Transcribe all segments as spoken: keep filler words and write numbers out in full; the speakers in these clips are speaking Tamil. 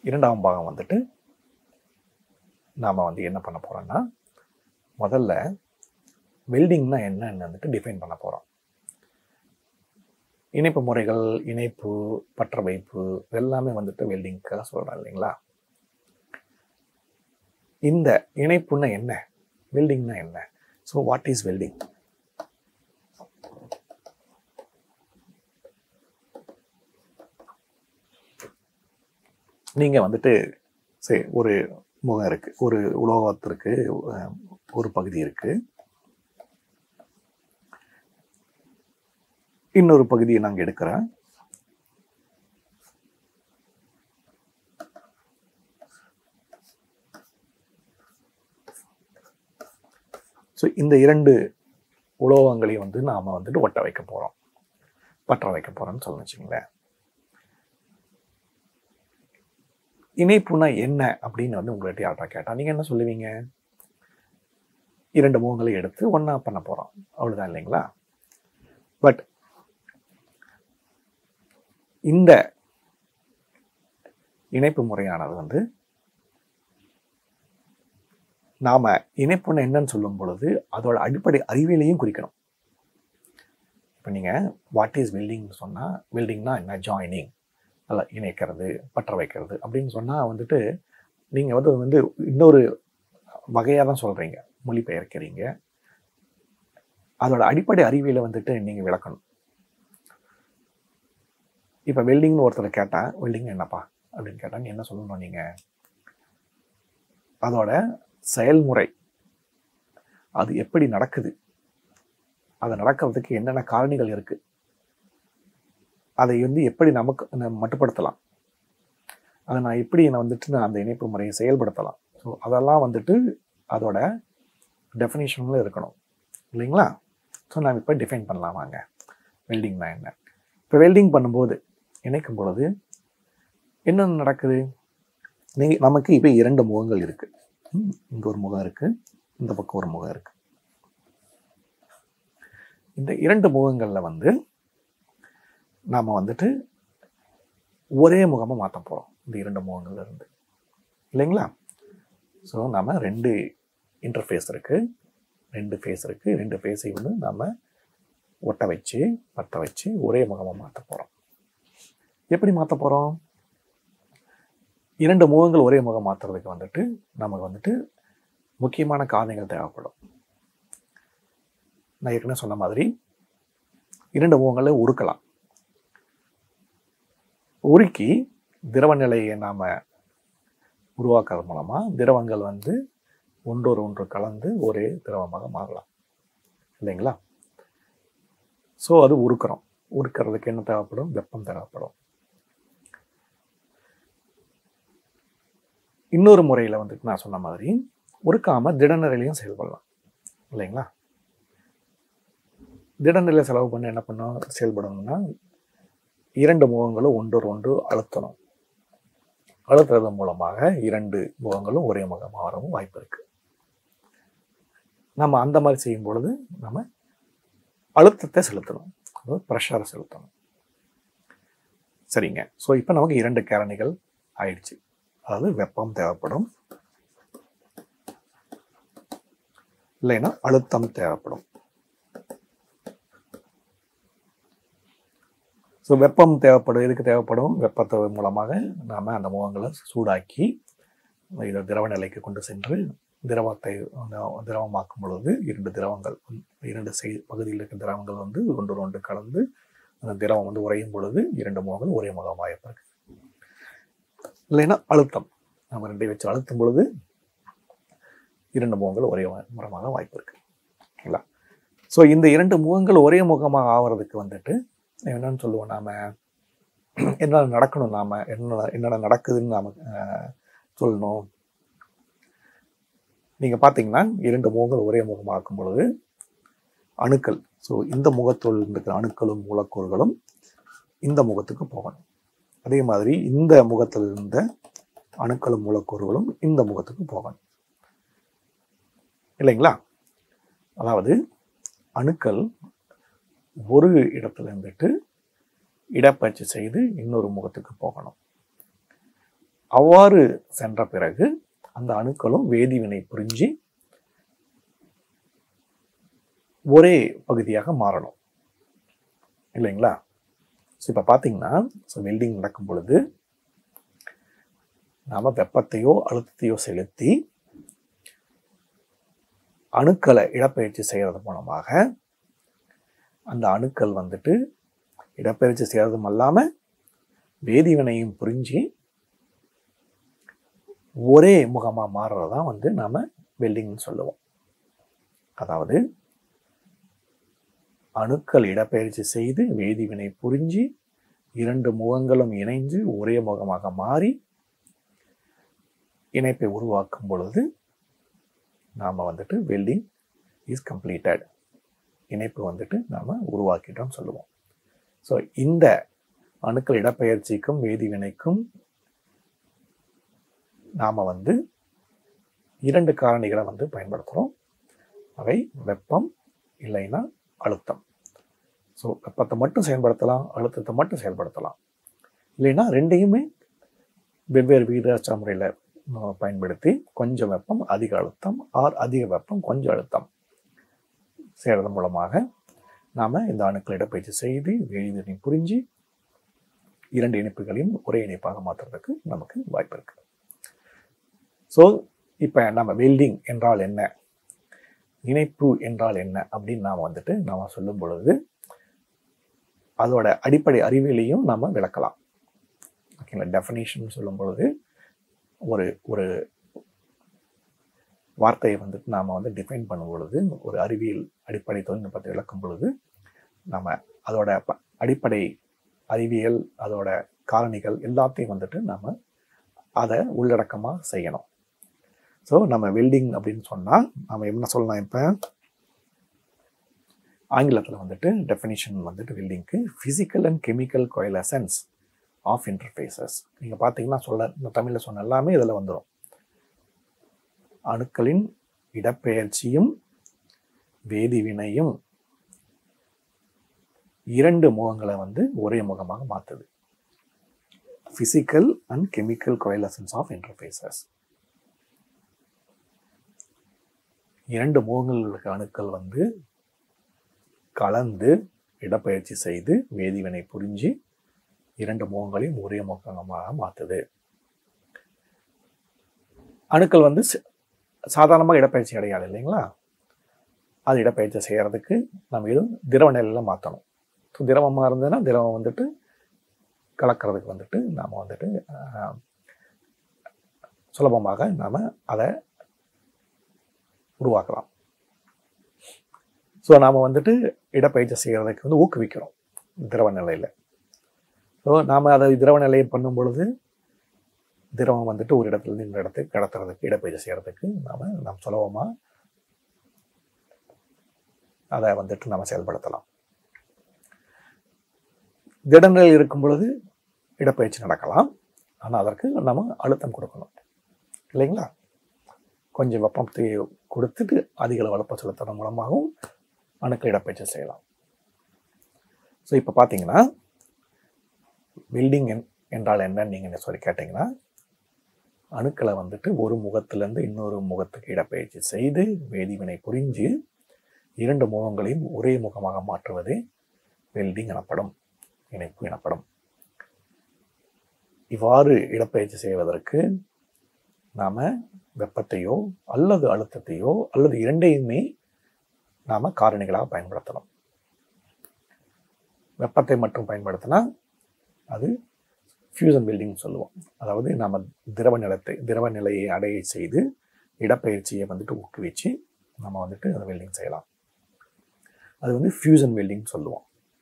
இரண்டாம் பாகம் வந்துட்டு நாம் வந்து என்ன பண்ண போகிறோம்னா, முதல்ல வெல்டிங்னா என்னன்னு வந்துட்டு டிஃபைன் பண்ண போகிறோம். இணைப்பு முறைகள், இணைப்பு, பற்ற வைப்பு எல்லாமே வந்துட்டு வெல்டிங்க்காக சொல்கிறோம் இல்லைங்களா. இந்த இணைப்புன்னா என்ன, வெல்டிங்னா என்ன? So what is welding? நீங்கள் வந்துட்டு சரி, ஒரு முகம் இருக்குது, ஒரு உலோகத்திற்கு ஒரு பகுதி இருக்குது, இன்னொரு பகுதியை நாங்கள் எடுக்கிறேன். ஸோ இந்த இரண்டு உலோகங்களையும் வந்து நாம் வந்துட்டு ஒட்ட வைக்க போகிறோம், பற்ற வைக்க போகிறோம்னு சொல்லணும் வச்சுங்களேன். இணைப்புனா என்ன அப்படின்னு வந்து உங்கள்கிட்ட யார்ட்டா கேட்டால் நீங்கள் என்ன சொல்லுவீங்க? இரண்டு முகங்களை எடுத்து ஒன்றா பண்ண போகிறோம், அவ்வளோதான் இல்லைங்களா. பட் இந்த இணைப்பு முறையானது வந்து நாம் இணைப்புன்னு என்னன்னு சொல்லும் பொழுது அதோட அடிப்படை அறிவியலையும் குறிக்கணும். இப்போ நீங்கள் வாட் இஸ் வெல்டிங்னு சொன்னால், வெல்டிங்னா என்ன, ஜாயினிங், நல்லா இணைக்கிறது, பற்ற வைக்கிறது அப்படின்னு சொன்னால் வந்துட்டு நீங்கள் வந்து வந்து இன்னொரு வகையாக தான் சொல்கிறீங்க, மொழிபெயர்க்கிறீங்க. அதோட அடிப்படை அறிவியலை வந்துட்டு நீங்கள் விளக்கணும். இப்போ வெல்டிங்னு ஒருத்தர் கேட்டால் வெல்டிங் என்னப்பா அப்படின்னு கேட்டால் நீ என்ன சொல்லணும்? நீங்கள் அதோட செயல்முறை, அது எப்படி நடக்குது, அதை நடக்கிறதுக்கு என்னென்ன காரணிகள் இருக்குது, அதை வந்து எப்படி நமக்கு மட்டுப்படுத்தலாம், அதை நான் எப்படி நான் வந்துட்டு நான் அந்த இணைப்பு முறையை செயல்படுத்தலாம். ஸோ அதெல்லாம் வந்துட்டு அதோட டெஃபினேஷனில் இருக்கணும் இல்லைங்களா. ஸோ நாம் இப்போ டிஃபைன் பண்ணலாம் வாங்க, வெல்டிங்னா என்ன. இப்போ வெல்டிங் பண்ணும்போது, இணைக்கும் பொழுது என்னென்ன நடக்குது? நீங்கள் நமக்கு இப்போ இரண்டு முகங்கள் இருக்குது, இங்கே ஒரு முகம் இருக்குது, இந்த பக்கம் ஒரு முகம் இருக்குது. இந்த இரண்டு முகங்களில் வந்து நாம் வந்துட்டு ஒரே முகமாக மாற்ற போகிறோம், இந்த இரண்டு முகங்கள்ல இருந்து இல்லைங்களா. ஸோ நாம் ரெண்டு இன்டர்ஃபேஸ் இருக்குது, ரெண்டு ஃபேஸ் இருக்குது, ரெண்டு ஃபேஸை வந்து நாம் ஒட்ட வச்சு பற்ற வச்சு ஒரே முகமாக மாற்ற போகிறோம். எப்படி மாற்ற போகிறோம்? இரண்டு முகங்கள் ஒரே முகம் மாற்றுறதுக்கு வந்துட்டு நமக்கு வந்துட்டு முக்கியமான காரணிகள் தேவைப்படும். நான் ஏற்கனவே சொன்ன மாதிரி இரண்டு முகங்களை உருக்கலாம். உருக்கி திரவ நிலையை நாம் உருவாக்குறது மூலமாக திரவங்கள் வந்து ஒன்றோடு ஒன்று கலந்து ஒரே திரவமாக மாறலாம் இல்லைங்களா. ஸோ அது உருக்கிறோம். உருக்கிறதுக்கு என்ன தேவைப்படும்? வெப்பம் தேவைப்படும். இன்னொரு முறையில் வந்துட்டு நான் சொன்ன மாதிரி உருக்காமல் திடநிலையிலையும் செயல்படலாம் இல்லைங்களா. திடநிலையில் செலவு பண்ண என்ன பண்ணோம் செயல்படணும்னா, இரண்டு முகங்களும் ஒன்றோடு ஒன்று அழுத்தணும். அழுத்துறது மூலமாக இரண்டு முகங்களும் ஒரே முகமாக வரவும் வாய்ப்பு இருக்கு. நம்ம அந்த மாதிரி செய்யும் பொழுது நம்ம அழுத்தத்தை செலுத்தணும், அதாவது ப்ரெஷரை செலுத்தணும். சரிங்க. ஸோ இப்போ நமக்கு இரண்டு காரணிகள் ஆயிடுச்சு. அதாவது வெப்பம் தேவைப்படும், இல்லைன்னா அழுத்தம் தேவைப்படும். ஸோ வெப்பம் தேவைப்படும். எதுக்கு தேவைப்படும்? வெப்பத்தை மூலமாக நாம் அந்த முகங்களை சூடாக்கி இதை திரவ நிலைக்கு கொண்டு சென்று திரவத்தை திரவமாக்கும் பொழுது இரண்டு திரவங்கள், இரண்டு செய் பகுதியில் இருக்கிற திரவங்கள் வந்து ஒன்று ஒன்று கலந்து அந்த திரவம் வந்து உறையும் பொழுது இரண்டு முகங்கள் ஒரே முகமாக இருக்கு. இல்லைன்னா அழுத்தம், நம்ம ரெண்டை வச்சு அழுத்தும் பொழுது இரண்டு முகங்கள் ஒரே முகமாக வாய்ப்பு இருக்கு இல்லைங்களா. ஸோ இந்த இரண்டு முகங்கள் ஒரே முகமாக ஆகிறதுக்கு வந்துட்டு என்னன்னு சொல்லுவோம், நாம என்ன நடக்கணும், நாம என்ன என்னென்ன நடக்குதுன்னு நாம சொல்லணும். நீங்க பார்த்தீங்கன்னா இரண்டு முகங்கள் ஒரே முகமாக்கும் பொழுது அணுக்கள், ஸோ இந்த முகத்தோடு இருக்கிற அணுக்களும் மூலக்கூறுகளும் இந்த முகத்துக்கு போகணும். அதே மாதிரி இந்த முகத்தில் இருந்த அணுக்களும் மூலக்கூறுகளும் இந்த முகத்துக்கு போகணும் இல்லைங்களா. அதாவது அணுக்கள் ஒரு இடத்துல இருந்துட்டு இடப்பயிற்சி செய்து இன்னொரு முகத்துக்கு போகணும். அவ்வாறு சென்ற பிறகு அந்த அணுக்களும் வேதிவினை புரிஞ்சு ஒரே பகுதியாக மாறணும் இல்லைங்களா? ஸோ இப்போ பார்த்தீங்கன்னா, ஸோ வெல்டிங் நடக்கும் பொழுது நாம் வெப்பத்தையோ அழுத்தத்தையோ செலுத்தி அணுக்களை இடப்பெயர்ச்சி செய்கிறது மூலமாக அந்த அணுக்கள் வந்துட்டு இடப்பெயர்ச்சி செய்கிறதும் அல்லாமல் வேதிவினையும் புரிஞ்சு ஒரே முகமாக மாறுறது தான் வந்து நாம் வெல்டிங்னு சொல்லுவோம். அதாவது அணுக்கள் இடப்பெயர்ச்சி செய்து வேதிவினை புரிஞ்சு இரண்டு முகங்களும் இணைந்து ஒரே முகமாக மாறி இணைப்பை உருவாக்கும் பொழுது நாம் வந்துட்டு வெல்டிங் இஸ் கம்ப்ளீட்டட், இணைப்பு வந்துட்டு நாம் உருவாக்கிட்டோம் சொல்லுவோம். ஸோ இந்த அணுக்கள் இடப்பெயர்ச்சிக்கும் வேதிவினைக்கும் நாம் வந்து இரண்டு காரணிகளை வந்து பயன்படுத்துகிறோம். அவை வெப்பம் இல்லைன்னா அழுத்தம். ஸோ வெப்பத்தை மட்டும் செயல்படுத்தலாம், அழுத்தத்தை மட்டும் செயல்படுத்தலாம். இல்லைன்னா ரெண்டையுமே வெவ்வேறு விகிதாச்சார முறையில் பயன்படுத்தி கொஞ்சம் வெப்பம் அதிக அழுத்தம் ஆர் அதிக வெப்பம் கொஞ்சம் அழுத்தம் செய்கிறது மூலமாக நாம் இந்த அணுக்கள் இடப்பெயர்ச்சி செய்து வேதிவினை புரிஞ்சு இரண்டு இணைப்புகளையும் ஒரே இணைப்பாக மாற்றுறதுக்கு நமக்கு வாய்ப்பு இருக்கு. ஸோ இப்போ நம்ம வெல்டிங் என்றால் என்ன, இணைப்பு என்றால் என்ன அப்படின்னு நாம் வந்துட்டு நாம் சொல்லும் பொழுது அதோட அடிப்படை அறிவியலையும் நாம் விளக்கலாம். ஓகேங்களா? டெஃபினேஷன் சொல்லும் பொழுது ஒரு ஒரு வார்த்தையை வந்துட்டு நாம் வந்து டிஃபைன் பண்ணும் பொழுது, ஒரு அறிவியல் அடிப்படை தொழில்நுட்பத்தை விளக்கும் பொழுது நம்ம அதோட அடிப்படை அறிவியல் அதோட காரணிகள் எல்லாத்தையும் வந்துட்டு நம்ம அதை உள்ளடக்கமாக செய்யணும். ஸோ நம்ம வெல்டிங் அப்படின்னு சொன்னால் நம்ம என்ன சொல்லலாம்? இப்போ ஆங்கிலத்தில் வந்துட்டு டெஃபினிஷன் வந்துட்டு வெல்டிங்க்கு physical and chemical coalescence of interfaces. நீங்கள் பார்த்தீங்கன்னா சொல்ல இந்த தமிழில் சொன்ன எல்லாமே இதில் வந்துடும். அணுக்களின் இடப்பெயர்ச்சியும் வேதிவினையும் இரண்டு முகங்களை வந்து ஒரே முகமாக மாற்றுது. Physical and chemical coalescence of interfaces. இரண்டு முகங்களுக்கு அணுக்கள் வந்து கலந்து இடப்பெயர்ச்சி செய்து வேதிவினை புரிஞ்சு இரண்டு முகங்களையும் ஒரே முகமாக மாற்றுது. அணுக்கள் வந்து சாதாரணமாக இடப்பெயர்ச்சி அடையாது இல்லைங்களா? அது இடப்பெயர்ச்சி செய்கிறதுக்கு நம்ம எதுவும் திரவ நிலையில் மாற்றணும். ஸோ திரவமாக இருந்ததுன்னா திரவம் வந்துட்டு கலக்கிறதுக்கு வந்துட்டு நாம் வந்துட்டு சுலபமாக நாம் அதை உருவாக்கலாம். ஸோ நாம் வந்துட்டு இடப்பெயர்ச்சி செய்கிறதுக்கு வந்து ஊக்குவிக்கிறோம் திரவ நிலையில். ஸோ நாம் அதை திரவ நிலையை பண்ணும் பொழுது திரவம் வந்துட்டு ஒரு இடத்துலேருந்து இந்த இடத்துக்கு கடத்துறதுக்கு இடப்பெயர்ச்சி செய்கிறதுக்கு நாம் நாம் சுலபமாக அதை வந்துட்டு நம்ம செயல்படுத்தலாம். திடநிலையில் இருக்கும் பொழுது இடப்பெயர்ச்சி நடக்கலாம், ஆனால் அதற்கு நம்ம அழுத்தம் கொடுக்கணும் இல்லைங்களா? கொஞ்சம் வெப்பத்தை கொடுத்துட்டு அதிக அளவு வெப்பம் செலுத்துறது மூலமாகவும் அணுக்கள் இடப்பெயர்ச்சி செய்யலாம். ஸோ இப்போ பார்த்தீங்கன்னா வெல்டிங் என்றால் என்னன்னு நீங்கள் சொல்லி கேட்டிங்கன்னா, அணுக்களை வந்துட்டு ஒரு முகத்திலேருந்து இன்னொரு முகத்துக்கு இடப்பெயர்ச்சி செய்து வேதிவினை புரிஞ்சு இரண்டு முகங்களையும் ஒரே முகமாக மாற்றுவதே வெல்டிங் எனப்படும், இணைப்பு எனப்படும். இவ்வாறு இடப்பெயர்ச்சி செய்வதற்கு நாம் வெப்பத்தையோ அல்லது அழுத்தத்தையோ அல்லது இரண்டையுமே நாம் காரணிகளாக பயன்படுத்தணும். வெப்பத்தை மட்டும் பயன்படுத்தினா அது ஃபியூசன் வெல்டிங் சொல்லுவோம். அதாவது நம்ம திரவ நிலத்தை திரவ நிலையை அடைய செய்து இடப்பெயர்ச்சியை வந்துட்டு ஊக்குவிச்சு நம்ம வந்துட்டு அதை வெல்டிங் செய்யலாம். அது வந்து ஃபியூசன் வெல்டிங் சொல்லுவோம்.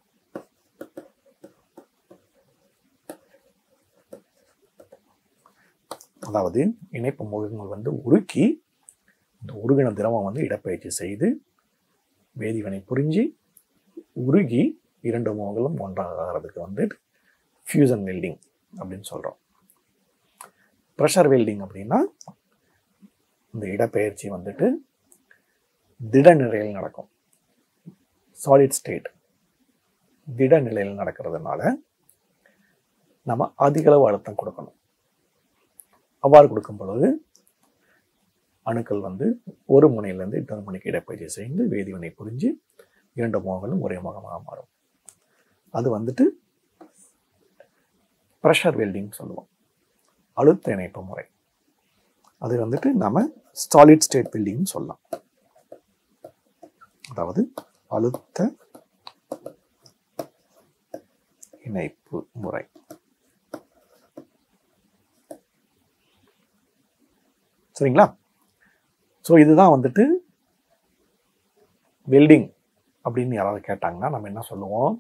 அதாவது இணைப்பு முகங்கள் வந்து உருக்கி இந்த உருகின திரவம் வந்து இடப்பெயர்ச்சி செய்து வேதிவினை புரிஞ்சு உருகி இரண்டு முகங்களும் ஒன்றாகிறதுக்கு வந்து ஃபியூசன் வெல்டிங் அப்படின்னு சொல்கிறோம். ப்ரெஷர் வெல்டிங் அப்படின்னா இந்த இடப்பெயர்ச்சி வந்துட்டு திட நிலையில் நடக்கும், சாலிட் ஸ்டேட் திட நிலையில் நடக்கிறதுனால நம்ம அதிக அளவு அழுத்தம் கொடுக்கணும். அவ்வாறு கொடுக்கும் பொழுது அணுக்கள் வந்து ஒரு முனையிலிருந்து இன்னொரு முனைக்கு இடப்பெயர்ச்சி செய்து வேதிவினை புரிஞ்சு இரண்டு முகங்களும் ஒரே முகமாக மாறும். அது வந்துட்டு ப்ரெஷர் வெல்டிங் சொல்லுவோம், அழுத்த இணைப்பு முறை. அது வந்துட்டு நாம சாலிட் ஸ்டேட் வெல்டிங் சொல்லலாம். அதாவது அழுத்த இணைப்பு முறை. சரிங்களா? ஸோ இதுதான் வந்துட்டு வெல்டிங் அப்படின்னு யாராவது கேட்டாங்கன்னா நம்ம என்ன சொல்லுவோம்?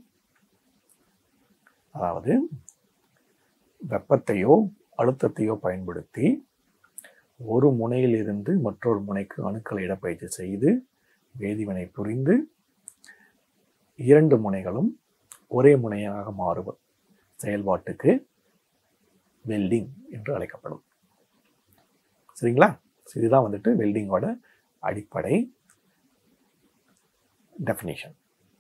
அதாவது வெப்பத்தையோ அழுத்தத்தையோ பயன்படுத்தி ஒரு முனையிலிருந்து மற்றொரு முனைக்கு அணுக்களை இடப்பெயர்ச்சி செய்து வேதிவினை புரிந்து இரண்டு முனைகளும் ஒரே முனையாக மாறும் செயல்பாட்டுக்கு வெல்டிங் என்று அழைக்கப்படும். சரிங்களா? இதுதான் வந்துட்டு வெல்டிங்கோட அடிப்படை definition.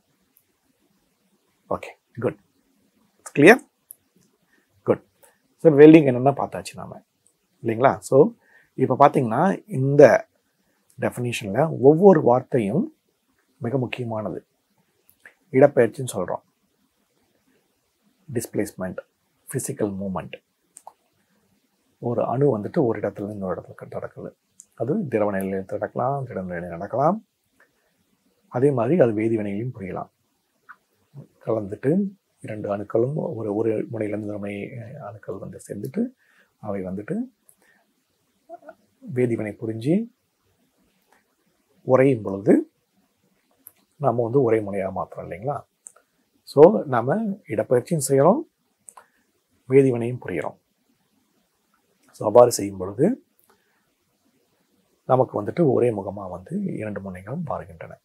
Okay, good, clear, good. So welding என்னென்னா பார்த்தாச்சு நாம, இல்லைங்களா? ஸோ இப்போ பார்த்தீங்கன்னா இந்த டெஃபினிஷனில் ஒவ்வொரு வார்த்தையும் மிக முக்கியமானது. இடப்பெயர்ச்சின்னு சொல்கிறோம், டிஸ்பிளேஸ்மெண்ட், ஃபிசிக்கல் மூமெண்ட். ஒரு அணு வந்துட்டு ஒரு இடத்துல இன்னொரு இடத்துல நடக்குது. அது திரவ நிலையில் நடக்கலாம், திட நிலையில் நடக்கலாம். அதே மாதிரி அது வேதிவினைகளையும் புரியலாம். கலந்துட்டு இரண்டு அணுக்களும் ஒரு ஒரு முனையிலிருந்து முனை அணுக்கள் வந்து சேர்ந்துட்டு அவை வந்துட்டு வேதிவினை புரிஞ்சு உறையும் பொழுது நம்ம வந்து ஒரே முனையாக மாற்றுறோம், இல்லைங்களா? ஸோ நம்ம இடப்பெயர்ச்சியும் செய்கிறோம், வேதிவினையும் புரிகிறோம். ஸோ அவ்வாறு செய்யும் பொழுது நமக்கு வந்துட்டு ஒரே முகமாக வந்து இரண்டு முனைகளும் மாறுகின்றன.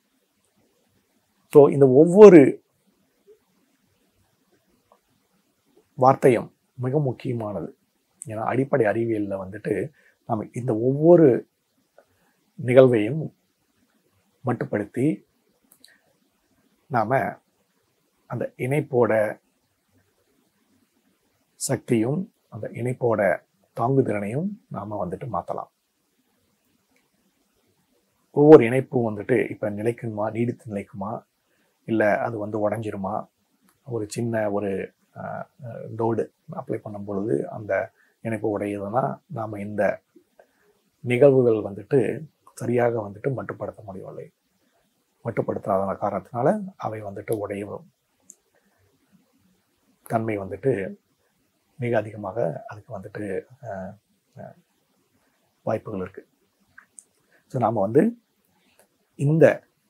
ஸோ இந்த ஒவ்வொரு வார்த்தையும் மிக முக்கியமானது. ஏன்னா அடிப்படை அறிவியலில் வந்துட்டு நம்ம இந்த ஒவ்வொரு நிகழ்வையும் மட்டுப்படுத்தி நாம் அந்த இணைப்போட சக்தியும் அந்த இணைப்போட தாங்குதிறனையும் நாம் வந்துட்டு மாற்றலாம். ஒவ்வொரு இணைப்பும் வந்துட்டு இப்போ நிலைக்குமா, நீடித்து நிலைக்குமா, இல்லை அது வந்து உடஞ்சிருமா, ஒரு சின்ன ஒரு லோடு அப்ளை பண்ணும் பொழுது அந்த இணைப்பு உடையுதுன்னா நாம் இந்த நிகழ்வுகள் வந்துட்டு சரியாக வந்துட்டு மட்டுப்படுத்த முடியவில்லை. மட்டுப்படுத்தாத காரணத்தினால அவை வந்துட்டு உடையும் தன்மை வந்துட்டு மிக அதிகமாக அதுக்கு வந்துட்டு வாய்ப்புகள் இருக்குது. ஸோ நாம் வந்து இந்த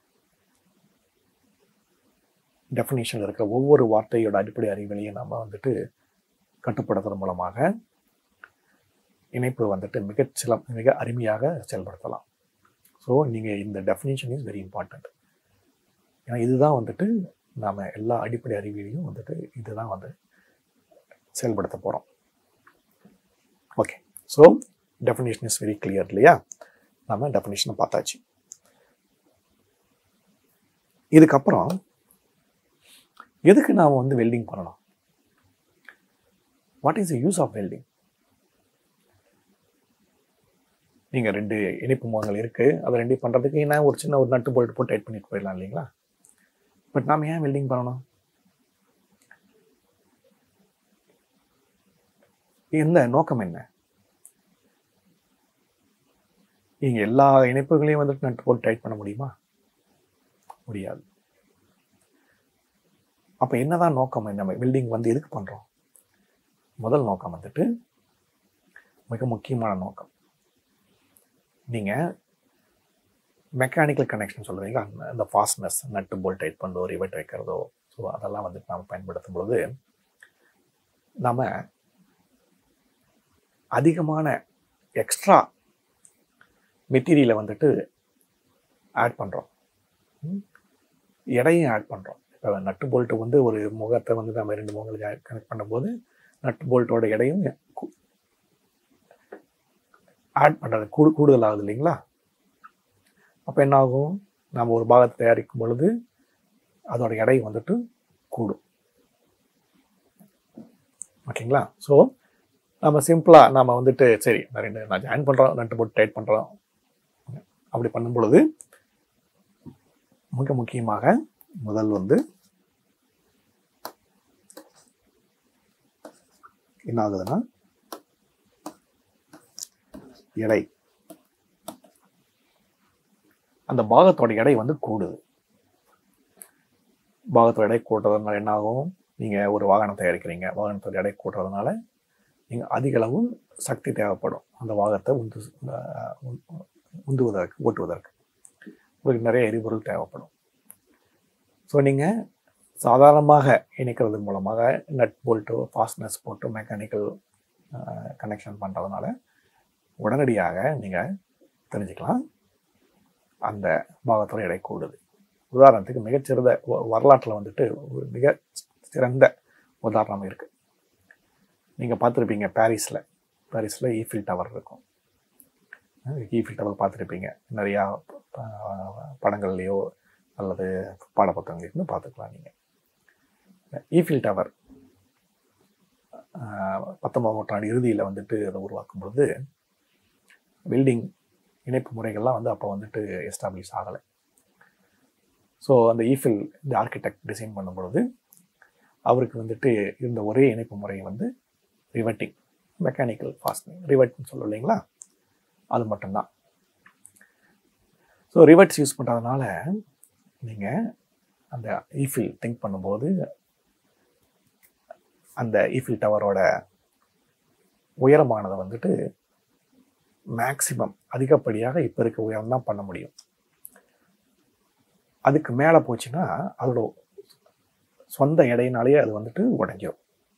டெஃபினிஷனில் இருக்கிற ஒவ்வொரு வார்த்தையோட அடிப்படை அறிவியலையும் நம்ம வந்துட்டு கட்டுப்படுத்துறது மூலமாக இணைப்பு வந்துட்டு மிக சில மிக அருமையாக செயல்படுத்தலாம். ஸோ நீங்கள் இந்த டெஃபினிஷன் இஸ் வெரி இம்பார்ட்டண்ட். ஏன்னா இதுதான் வந்துட்டு நாம் எல்லா அடிப்படை அறிவியலையும் வந்துட்டு இதுதான் வந்து செயல்படுத்த போகிறோம். Okay, so definition is very clear, இல்லையா? நம்ம டெஃபினிஷனை பார்த்தாச்சு. இதுக்கப்புறம் எதுக்கு நாம் வந்து வெல்டிங் பண்ணணும்? What is the use of welding? நீங்கள் ரெண்டு இணைப்பு முகங்கள் இருக்குது, அதை ரெண்டையும் பண்ணுறதுக்கு என்ன ஒரு சின்ன ஒரு நட்டு போல்ட் போட்டு டைட் பண்ணிட்டு போயிடலாம், இல்லைங்களா? பட் நாம் ஏன் வெல்டிங் பண்ணணும்? எந்த நோக்கம் என்ன? நீங்கள் எல்லா இணைப்புகளையும் வந்துட்டு நட்டு போட்டு டைட் பண்ண முடியுமா? முடியாது. அப்போ என்னதான் நோக்கம்? நம்ம வெல்டிங் வந்து எதுக்கு பண்ணுறோம்? முதல் நோக்கம் வந்துட்டு மிக முக்கியமான நோக்கம். நீங்கள் மெக்கானிக்கல் கனெக்ஷன் சொல்கிறீங்க, அந்த ஃபாஸ்ட்னஸ், நட்டு போல்ட் டைட் பண்ணுறதோ ரிவெட் வைக்கிறதோ, ஸோ அதெல்லாம் வந்துட்டு நாம் பயன்படுத்தும் பொழுது நம்ம அதிகமான எக்ஸ்ட்ரா மெட்டீரியலை வந்துட்டு ஆட் பண்ணுறோம், எடையும் ஆட் பண்ணுறோம். இப்போ நட்டு போல்ட்டு வந்து ஒரு முகத்தை வந்து நம்ம ரெண்டு முகங்களுக்கு கனெக்ட் பண்ணும்போது நட்டு போல்ட்டோட எடையும் ஆட் பண்ணுறது கூடு கூடுதல் ஆகுது, இல்லைங்களா? அப்போ என்ன ஆகும்? நம்ம ஒரு பாகத்தை தயாரிக்கும் பொழுது அதோட எடை வந்துட்டு கூடும். ஓகேங்களா? ஸோ நம்ம சிம்பிளாக நாம் வந்துட்டு சரி நான் ரெண்டு நான் ஜாயின் பண்ணுறோம் நட்டு போட்டு டைட் பண்ணுறோம் அப்படி பண்ணும் பொழுது மிக முக்கியமாக முதல் வந்து என்ன ஆகுதுன்னா எடை, அந்த பாகத்தோட எடை வந்து கூடுது. பாகத்தோட எடை கூட்டுறதுனால என்ன ஆகும்? நீங்கள் ஒரு வாகனம் தயாரிக்கிறீங்க, வாகனத்தோட எடை கூட்டுறதுனால நீங்கள் அதிக அளவு சக்தி தேவைப்படும் அந்த வாகனத்தை உந்து உந்துவதற்கு ஓட்டுவதற்கு உங்களுக்கு நிறைய எரிபொருள் தேவைப்படும். ஸோ நீங்கள் சாதாரணமாக இணைக்கிறது மூலமாக நட் போல்ட்டோ ஃபாஸ்ட்னஸ் போட்டு மெக்கானிக்கல் கனெக்ஷன் பண்ணுறதுனால உடனடியாக நீங்கள் தெரிஞ்சுக்கலாம் அந்த பாகத்தோட எடை கூடுது. உதாரணத்துக்கு மிகச்சிறந்த வரலாற்றில் வந்துட்டு ஒரு மிக சிறந்த உதாரணம் இருக்குது. நீங்கள் பார்த்துருப்பீங்க பாரிஸில் பாரிஸில் ஈஃபில் டவர் இருக்கும். ஈஃபில் டவர் பார்த்துருப்பீங்க, நிறையா படங்கள்லையோ அல்லது பாடப்புத்தகங்களையும் பார்த்துக்கலாம். நீங்கள் ஈஃபில் டவர் பத்தொன்பதாம் நூற்றாண்டு இறுதியில் வந்துட்டு அதை உருவாக்கும் பொழுது பில்டிங் இணைப்பு முறைகள்லாம் வந்து அப்போ வந்துட்டு எஸ்டாப்ளிஷ் ஆகலை. ஸோ அந்த ஈஃபில் இந்த ஆர்கிடெக்ட் டிசைன் பண்ணும்பொழுது அவருக்கு வந்துட்டு இருந்த ஒரே இணைப்பு முறை வந்து ரிவட்டிங், மெக்கானிக்கல் ஃபாஸ்டிங், ரிவட்னு சொல்லுவோம் இல்லைங்களா, அது மட்டும்தான். ஸோ ரிவட்ஸ் யூஸ் பண்ணுறதுனால நீங்கள் அந்த ஈஃபில் திங்க் பண்ணும்போது அந்த ஈஃபில் டவரோட உயரமானதை வந்துட்டு மேக்சிமம் அதிகப்படியாக இப்போ இருக்க உயரம் தான் பண்ண முடியும். அதுக்கு மேலே போச்சுன்னா அதோட சொந்த எடையினாலேயே அது வந்துட்டு உடைஞ்சிடும்.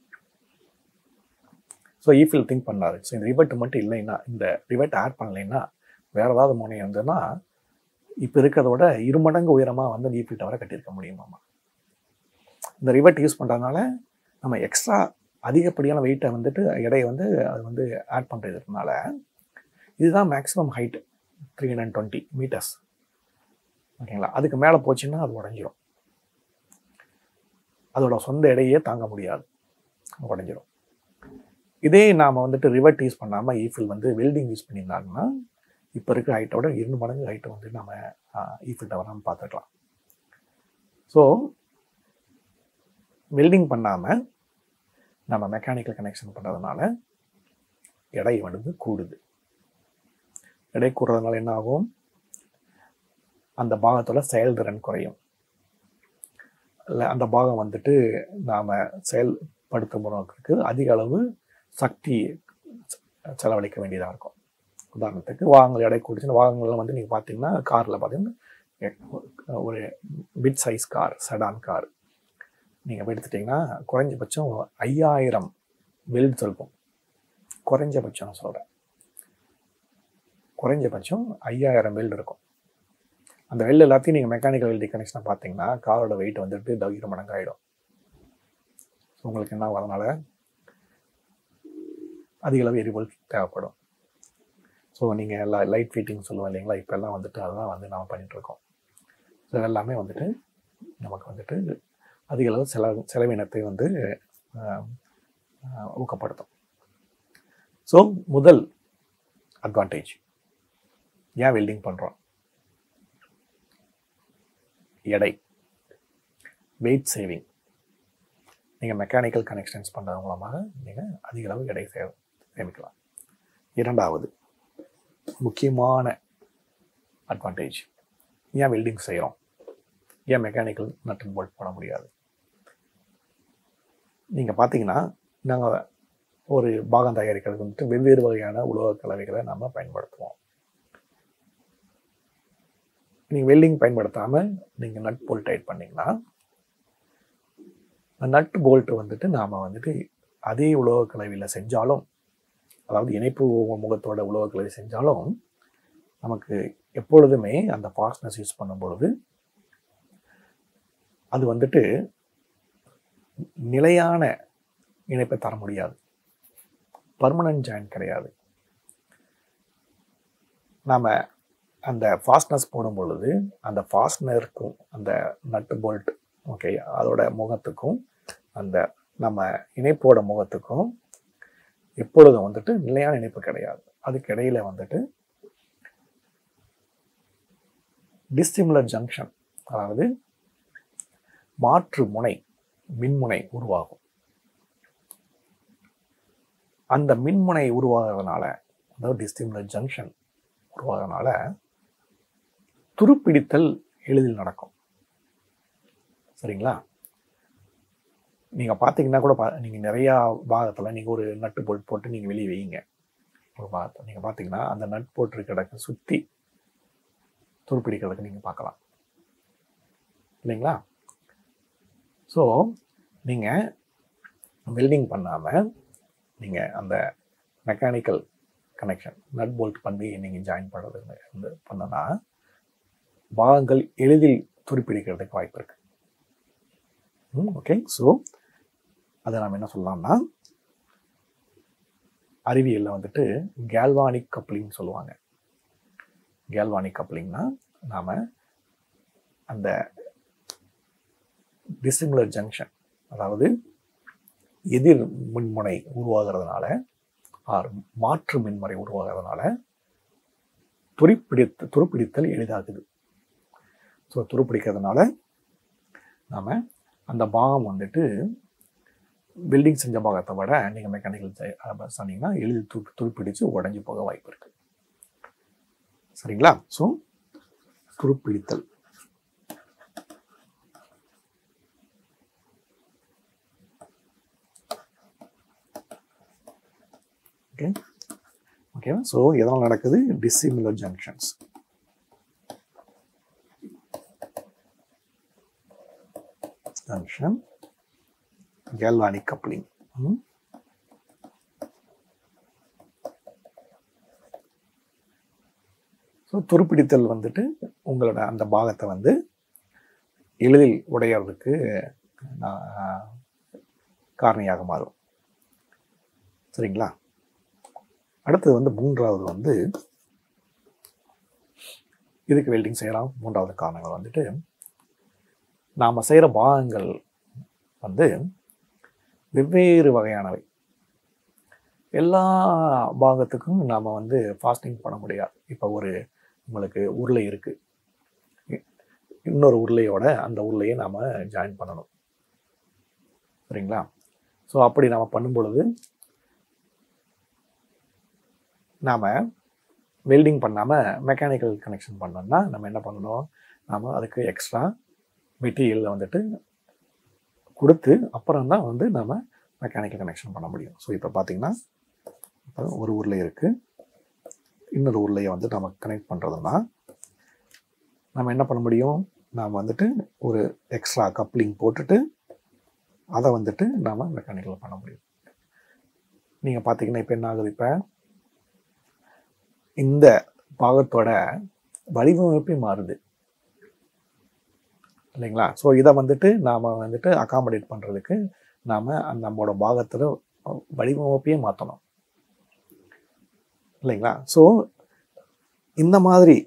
ஸோ ஈஃபில் திங்க் பண்ணாரு, ஸோ இந்த ரிவட் மட்டும் இல்லைன்னா, இந்த ரிவட் ஆட் பண்ணலைன்னா வேறு ஏதாவது முனை இருந்ததுன்னா இப்போ இருக்கிறதோட இரு மடங்கு உயரமாக வந்து அந்த ஈஃபில் டவரை கட்டியிருக்க முடியுமாம்மா. இந்த ரிவட் யூஸ் பண்ணுறதுனால நம்ம எக்ஸ்ட்ரா அதிகப்படியான வெயிட்டை வந்துட்டு எடையை வந்து அது வந்து ஆட் பண்ணுறதுனால இதுதான் maximum height three hundred twenty metres ஓகேங்களா. அதுக்கு மேலே போச்சுன்னா அது உடஞ்சிரும், அதோட சொந்த எடையே தாங்க முடியாது, உடஞ்சிரும். இதே நாம் வந்துட்டு ரிவட் யூஸ் பண்ணாமல் ஈஃபில் வந்து வெல்டிங் யூஸ் பண்ணியிருந்தாங்கன்னா இப்போ இருக்கிற ஹைட்டோட இரண்டு மடங்கு ஹைட்டை வந்து நம்ம ஈஃபில் டவர் நம்ம பார்த்துக்கலாம். ஸோ வெல்டிங் பண்ணாமல் நம்ம மெக்கானிக்கல் கனெக்ஷன் பண்ணுறதுனால எடை வந்து கூடுது. எடை கூடுறதுனால என்ன ஆகும்? அந்த பாகத்தோட செயல்திறன் குறையும். இல்லை அந்த பாகம் வந்துட்டு நாம் செயல்படுத்தும் போகிறதுக்கு அதிக அளவு சக்தி செலவழிக்க வேண்டியதாக இருக்கும். உதாரணத்துக்கு வாகனங்கள் எடை கூடுச்சுன்னா வாகனங்கள்லாம் வந்து நீங்கள் பார்த்தீங்கன்னா காரில் பார்த்தீங்கன்னா ஒரு bit size car, sedan car நீங்கள் எடுத்துட்டிங்கன்னா குறைஞ்சபட்சம் ஐயாயிரம் வெல்ட்ஸ் இருக்கும். குறைஞ்சபட்சம் நான் சொல்கிறேன், குறைஞ்சபட்சம் ஐயாயிரம் வெல்டு இருக்கும். அந்த வெல்டு எல்லாத்தையும் நீங்கள் மெக்கானிக்கல் வெல்டிங் கனெக்ஷனை பார்த்தீங்கன்னா காரோட வெயிட் வந்துட்டு இரு மடங்கு ஆகிடும். உங்களுக்கு என்ன வரனால அதிக அளவு எரிபொருள் தேவைப்படும். ஸோ நீங்கள் எல்லா லைட் ஃபிட்டிங் சொல்லுவோம் இல்லைங்களா, இப்போ எல்லாம் வந்துட்டு அதெல்லாம் வந்து நம்ம பண்ணிகிட்ருக்கோம். ஸோ இதெல்லாமே வந்துட்டு நமக்கு வந்துட்டு அதிக அளவு செலவு செலவினத்தை வந்து ஊக்கப்படுத்தும். ஸோ முதல் அட்வான்டேஜ் ஏன் வெல்டிங் பண்ணுறோம்? எடை, வெயிட் சேவிங். நீங்கள் மெக்கானிக்கல் கனெக்ஷன்ஸ் பண்ணுறது மூலமாக நீங்கள் அதிக அளவு எடை சே சேமிக்கலாம். இரண்டாவது முக்கியமான அட்வான்டேஜ், ஏன் வெல்டிங் செய்கிறோம், ஏன் மெக்கானிக்கல் நட் அண்ட் போல்ட் பண்ண முடியாது? நீங்கள் பார்த்தீங்கன்னா நாங்கள் ஒரு பாகம் தயாரிக்கிறது வந்துட்டு வெவ்வேறு வகையான உலோக கலவைகளை நம்ம பயன்படுத்துவோம். நீங்கள் வெல்டிங் பயன்படுத்தாமல் நீங்கள் நட் போல்ட் டைட் பண்ணிங்கன்னா நட் போல்ட்டு வந்துட்டு நாம் வந்துட்டு அதே உலோக கலவையில் செஞ்சாலும், அதாவது இணைப்பு முகத்தோட உலோக கலவை செஞ்சாலும் நமக்கு எப்பொழுதுமே அந்த ஃபாஸ்ட்னஸ் யூஸ் பண்ணும் பொழுது அது வந்துட்டு நிலையான இணைப்பை தர முடியாது, பர்மனன்ட் ஜாயின் கிடையாது. நாம் அந்த ஃபாஸ்ட்னஸ் போடும் பொழுது அந்த ஃபாஸ்ட்னருக்கும் அந்த நட்டு போல்ட் ஓகே அதோட முகத்துக்கும் அந்த நம்ம இணைப்போட முகத்துக்கும் எப்பொழுதும் வந்துட்டு நிலையான இணைப்பு கிடையாது. அதுக்கு இடையில வந்துட்டு டிஸ்சிமிலர் ஜங்ஷன், அதாவது மாற்று முனை மின்முனை உருவாகும். அந்த மின்முனை உருவாகிறதுனால, அதாவது டிஸ்சிமிலர் ஜங்ஷன் உருவாகிறதுனால துருப்பிடித்தல் எளிதில் நடக்கும். சரிங்களா? நீங்கள் பார்த்தீங்கன்னா கூட பா நீங்கள் நிறையா பாகத்தில் நீங்கள் ஒரு நட்டு போல்ட் போட்டு நீங்கள் வெளியே வைங்க. ஒரு பாகத்தை நீங்கள் பார்த்தீங்கன்னா அந்த நட் போட்டு இருக்கிறத சுற்றி துருப்பிடிக்கிறதுக்கு நீங்கள் பார்க்கலாம் இல்லைங்களா? ஸோ நீங்கள் வெல்டிங் பண்ணாமல் நீங்கள் அந்த மெக்கானிக்கல் கனெக்ஷன் நட் போல்ட் பண்ணி நீங்கள் ஜாயின் பண்ணுறது வந்து பண்ணனா பாகங்கள் எளிதில் துருப்பிடிக்கிறதுக்கு வாய்ப்பு இருக்கு. ஓகே, ஸோ அதை நாம் என்ன சொல்லலாம்னா அறிவியலில் வந்துட்டு கேல்வானிக் கப்ளிங் சொல்லுவாங்க. கேல்வானிக் கப்ளிங்னா நாம் அந்த டிசிமிலர் ஜங்ஷன், அதாவது எதிர் மின்முனை உருவாகிறதுனால ஆர் மாற்று மின்முறை உருவாகிறதுனால துருப்பிடித்த துருப்பிடித்தல் எளிதாகுது. ஸோ துருப்பிடிக்கிறதுனால நாம் அந்த பாகம் வந்துட்டு பில்டிங் செஞ்ச பாகத்தை விட நீங்கள் மெக்கானிக்கல் சொன்னீங்கன்னா எளிதில் துரு துருப்பிடிச்சு உடஞ்சி போக வாய்ப்பு இருக்கு. சரிங்களா? ஸோ துருப்பிடித்தல் ஓகே ஓகேவா? ஸோ எதனால் நடக்குது? Dissimilar junctions. Junction galvanic coupling. So துருப்பிடித்தல் வந்துட்டு உங்களோட அந்த பாகத்தை வந்து எளிதில் உடையறதுக்கு காரணியாக மாறும். சரிங்களா? அடுத்தது வந்து மூன்றாவது வந்து இதுக்கு வெல்டிங் செய்யலாம். மூன்றாவது காரணங்கள் வந்துட்டு நாம் செய்கிற பாகங்கள் வந்து வெவ்வேறு வகையானவை. எல்லா பாகத்துக்கும் நாம் வந்து ஃபாஸ்டிங் பண்ண முடியாது. இப்போ ஒரு உங்களுக்கு உருளை இருக்குது, இன்னொரு உருளையோட அந்த உருளையை நாம் ஜாயின் பண்ணணும். சரிங்களா? ஸோ அப்படி நாம் பண்ணும் பொழுது நாம் வெல்டிங் பண்ணாமல் மெக்கானிக்கல் கனெக்ஷன் பண்ணோம்னா நம்ம என்ன பண்ணணும்? நாம் அதுக்கு எக்ஸ்ட்ரா மெட்டீரியலில் வந்துட்டு கொடுத்து அப்புறம் தான் வந்து நம்ம மெக்கானிக்கல் கனெக்ஷன் பண்ண முடியும். ஸோ இப்போ பார்த்தீங்கன்னா ஒரு உருளை இருக்குது, இன்னொரு உருளையை வந்து நம்ம கனெக்ட் பண்ணுறதுன்னா நம்ம என்ன பண்ண முடியும்? நாம் வந்துட்டு ஒரு எக்ஸ்ட்ரா கப்ளிங் போட்டுட்டு அதை வந்துட்டு நாம் மெக்கானிக்கல் பண்ண முடியும். நீங்கள் பார்த்தீங்கன்னா இப்போ என்ன ஆகுது? இப்போ இந்த பாகத்தோட வடிவமைப்பே மாறுது இல்லைங்களா? ஸோ இதை வந்துட்டு நாம் வந்துட்டு அகாமடேட் பண்ணுறதுக்கு நாம் அந்த நம்மளோட பாகத்தில் வடிவமைப்பையே மாற்றணும் இல்லைங்களா? ஸோ இந்த மாதிரி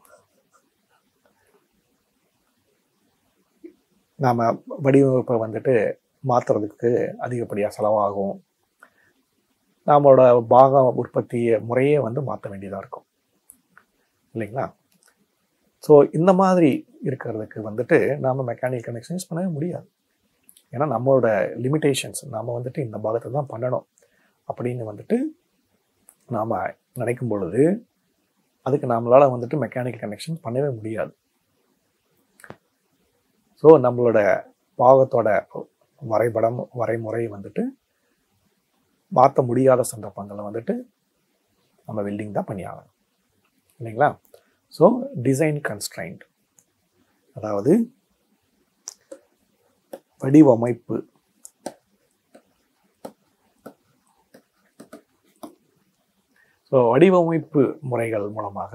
நாம் வடிவமைப்பை வந்துட்டு மாற்றுறதுக்கு அதிகப்படியாக செலவாகும். நம்மளோட பாக உற்பத்தி முறையே வந்து மாற்ற வேண்டியதாக இருக்கும் இல்லைங்களா? ஸோ இந்த மாதிரி இருக்கிறதுக்கு வந்துட்டு நாம் மெக்கானிக்கல் கனெக்ஷன் யூஸ் பண்ணவே முடியாது. ஏன்னா நம்மளோட லிமிட்டேஷன்ஸ், நாம் வந்துட்டு இந்த பாகத்தை தான் பண்ணணும் அப்படின்னு வந்துட்டு நாம் நினைக்கும் பொழுது அதுக்கு நம்மளால் வந்துட்டு மெக்கானிக்கல் கனெக்ஷன் பண்ணவே முடியாது. ஸோ நம்மளோட பாகத்தோட வரைபடம் வரைமுறை வந்துட்டு மாற்ற முடியாத சந்தர்ப்பங்களில் வந்துட்டு நம்ம வெல்டிங் தான் பண்ணி ஆகணும் இல்லைங்களா? ஸோ டிசைன் கன்ஸ்ட்ரைண்ட், அதாவது வடிவமைப்பு. ஸோ வடிவமைப்பு முறைகள் மூலமாக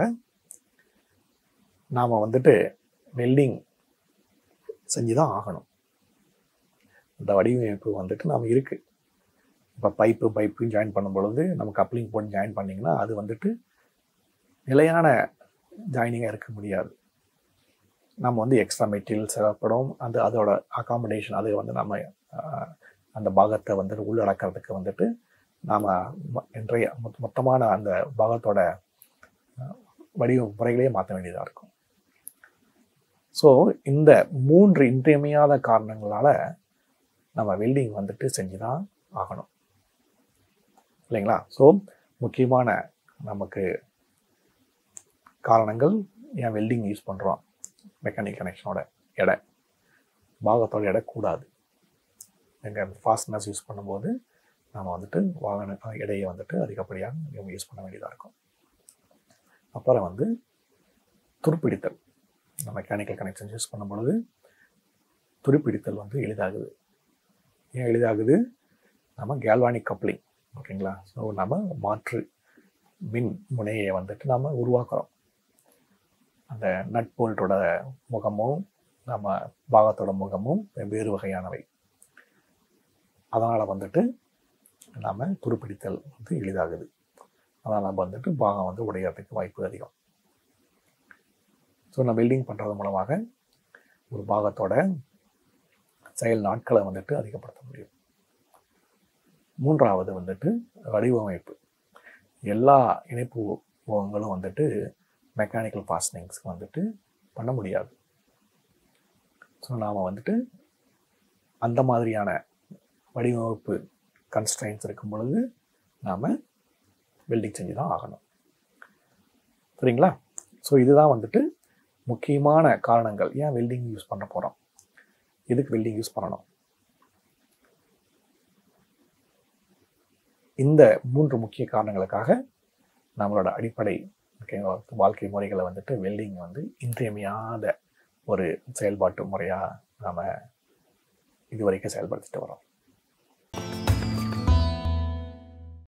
நாம் வந்துட்டு வெல்டிங் செஞ்சு தான் ஆகணும். இந்த வடிவமைப்பு வந்துட்டு நாம் இருக்குது. இப்போ பைப்பு பைப்பு ஜாயின் பண்ணும் பொழுது நம்ம கப்ளிங் போட்டு ஜாயின் பண்ணிங்கன்னா அது வந்துட்டு நிலையான ஜாயினிங்காக இருக்க முடியாது. நம்ம வந்து எக்ஸ்ட்ரா மெட்டீரியல் தேவைப்படும். அந்த அதோட அகாமடேஷன், அது வந்து நம்ம அந்த பாகத்தை வந்துட்டு உள்ளடக்கிறதுக்கு வந்துட்டு நாம் இன்றைய மொத்தமான அந்த பாகத்தோட வடிவ முறைகளையே மாற்ற வேண்டியதாக இருக்கும். ஸோ இந்த மூன்று இன்றியமையாத காரணங்களால் நம்ம வெல்டிங் வந்துட்டு செஞ்சு தான் ஆகணும் இல்லைங்களா? ஸோ முக்கியமான நமக்கு காரணங்கள் ஏன் வெல்டிங் யூஸ் பண்ணுறோம். மெக்கானிக் கனெக்ஷனோட எடை, பாகத்தோட எடை கூடாது. எங்கள் ஃபாஸ்ட்னஸ் யூஸ் பண்ணும்போது நம்ம வந்துட்டு வாகன எடையை வந்துட்டு அதிகப்படியாக யூஸ் பண்ண வேண்டியதாக இருக்கும். அப்புறம் வந்து துருப்பிடித்தல், நம்ம மெக்கானிக்கல் கனெக்ஷன் யூஸ் பண்ணும் பொழுது துருப்பிடித்தல் வந்து எளிதாகுது. ஏன் எளிதாகுது? நம்ம கேல்வானிக் கப்ளிங், ஓகேங்களா? ஸோ நம்ம மாற்று மின் முனையை வந்துட்டு நம்ம உருவாக்குறோம். அந்த நட் போல்ட்டோட முகமும் நம்ம பாகத்தோட முகமும் வெவ்வேறு வகையானவை. அதனால் வந்துட்டு நம்ம துருப்பிடித்தல் வந்து எளிதாகுது. அதனால் நம்ம வந்துட்டு பாகம் வந்து உடையறதுக்கு வாய்ப்பு அதிகம். ஸோ நம்ம வெல்டிங் பண்ணுறது மூலமாக ஒரு பாகத்தோட செயல் நாட்களை வந்துட்டு அதிகப்படுத்த முடியும். மூன்றாவது வந்துட்டு வடிவமைப்பு. எல்லா இணைப்பு முகங்களும் வந்துட்டு மெக்கானிக்கல் ஃபாஸ்டனிங்ஸ்க்கு வந்துட்டு பண்ண முடியாது. ஸோ நாம் வந்துட்டு அந்த மாதிரியான வடிவமைப்பு கன்ஸ்ட்ரைன்ஸ் இருக்கும் பொழுது நாம் வெல்டிங் செஞ்சு தான் ஆகணும். சரிங்களா? ஸோ இதுதான் வந்துட்டு முக்கியமான காரணங்கள் ஏன் வெல்டிங் யூஸ் பண்ண போகிறோம், எதுக்கு வெல்டிங் யூஸ் பண்ணணும். இந்த மூன்று முக்கிய காரணங்களுக்காக நம்மளோட அடிப்படை வாழ்க்கை முறைகளை வந்துட்டு வெல்டிங் வந்து இன்றியமையாத ஒரு செயல்பாட்டு முறையாக நாம் இதுவரைக்கும் செயல்படுத்திட்டு வரோம்.